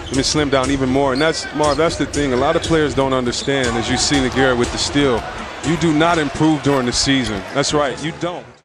even slim down even more. And that's, Marv, that's the thing. A lot of players don't understand, as you see LeGarrette with the steal. You do not improve during the season. That's right, you don't.